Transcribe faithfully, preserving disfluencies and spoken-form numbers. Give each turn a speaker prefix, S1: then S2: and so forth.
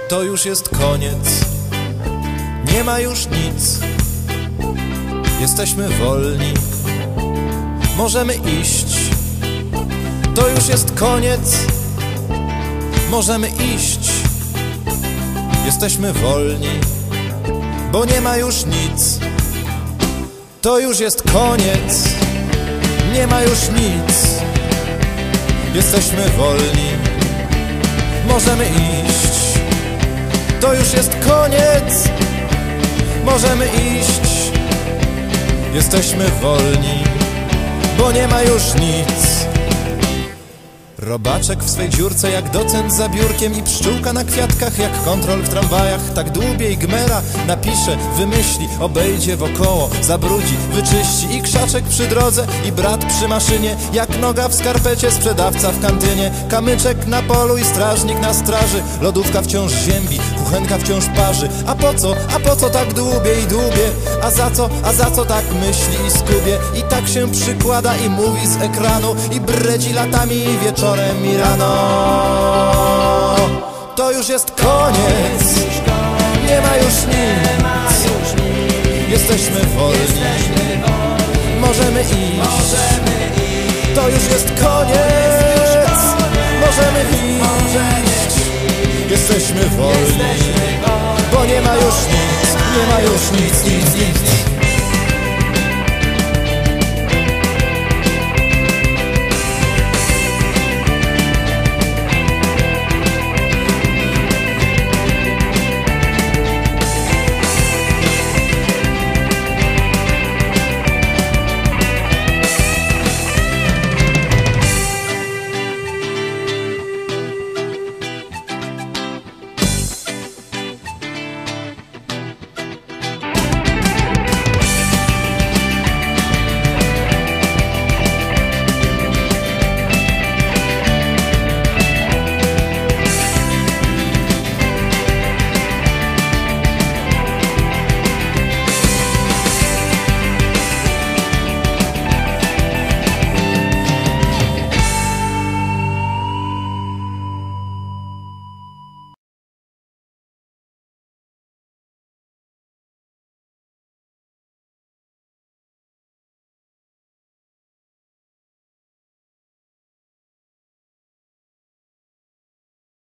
S1: To już jest koniec, nie ma już nic. Jesteśmy wolni, możemy iść. To już jest koniec, możemy iść. Jesteśmy wolni, bo nie ma już nic. To już jest koniec, nie ma już nic. Jesteśmy wolni, możemy iść. To już jest koniec, możemy iść. Jesteśmy wolni, bo nie ma już nic. Robaczek w swej dziurce jak docent za biurkiem i pszczółka na kwiatkach jak kontrol w tramwajach. Tak dłubie i gmera napisze, wymyśli, obejdzie wokoło, zabrudzi, wyczyści. I krzaczek przy drodze i brat przy maszynie, jak noga w skarpecie, sprzedawca w kantynie. Kamyczek na polu i strażnik na straży. Lodówka wciąż ziębi, kuchenka wciąż parzy. A po co, a po co tak dłubie i dłubie? A za co, a za co tak myśli i skubie? I tak się przykłada i mówi z ekranu i bredzi latami i wieczorem i rano. To już jest koniec, nie ma już nic. Jesteśmy wolni, możemy iść. To już jest koniec, możemy iść. Jesteśmy wolni, bo nie ma już nic, nie ma już nic, nic, nic.